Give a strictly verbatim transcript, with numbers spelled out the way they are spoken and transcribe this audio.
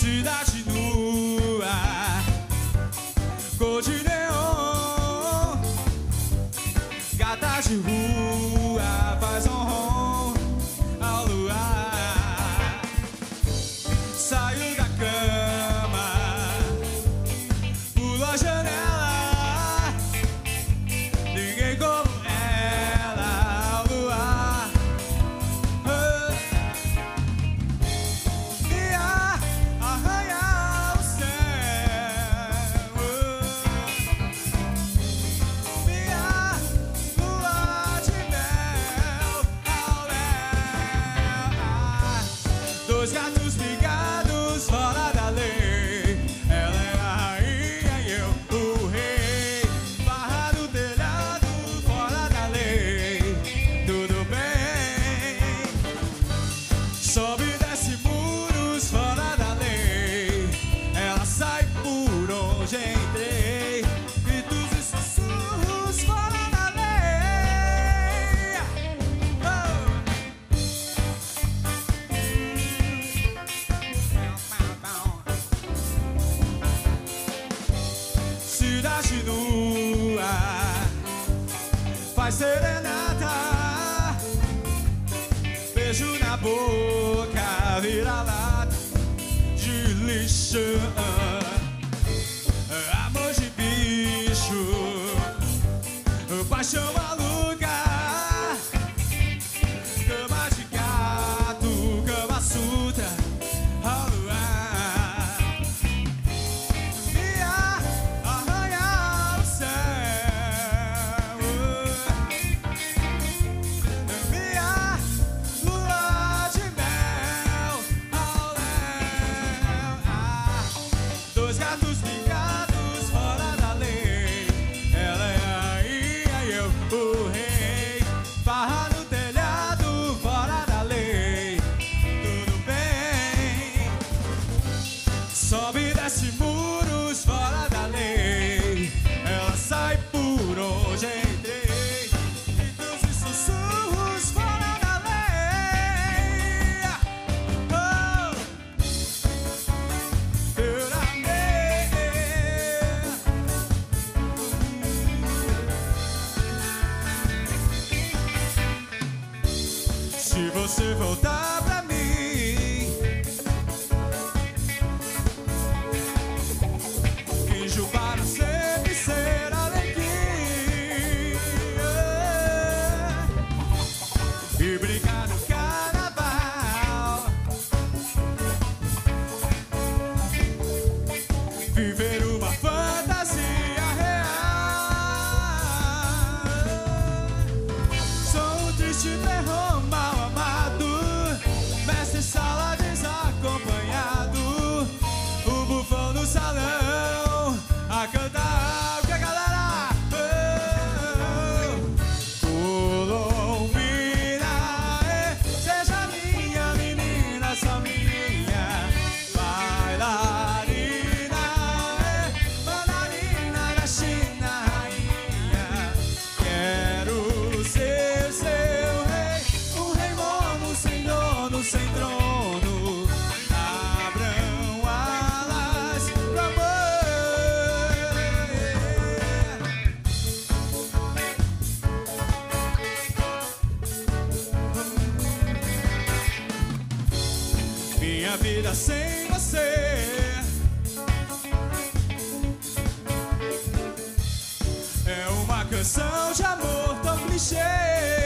cidade nua, cor de neon, gata de rua, faz um rom ao luar. Saiu da cama, pulou a janela, ninguém como ela ao luar. Ia arranhar o céu, minha lua de mel ao léu. Dois gatos ligados fora da lei, ela é a rainha e eu o rei. Barra do telhado fora da lei, tudo bem. Sobe e desce muros fora da lei, ela sai por onde entrei. Gritos e sussurros fora da lei. Oh! Cidade nua, faz serenata, beijo na boca, vira lata de lixo. Amor de bicho, paixão maluca, cama de gato, cama suta ao luar. Ia arranhar o céu, minha lua de mel ao léu. Ah, dois gatos ligados fora da lei, ela é a rainha e eu o rei. Farra no telhado fora da lei, tudo bem. Sobe e desce muros fora da lei, ela sai por onde entrei. Gritos e sussurros fora da lei. Oh! Eu amei. Se você voltar pra mim, finjo para sempre ser alegria e brincar no carnaval, viver uma fantasia real. Sou um triste terror mal amado, mestre sala desacompanhado, o bufão no salão a cantar o que a galera oh, Colombina, eh, seja minha menina, só minha bailarina, eh, mandarina da China, rainha. Quero ser seu rei, um rei momo sem dono, sem trono. Abram alas pro amor. Minha vida sem você é uma canção de amor tão clichê.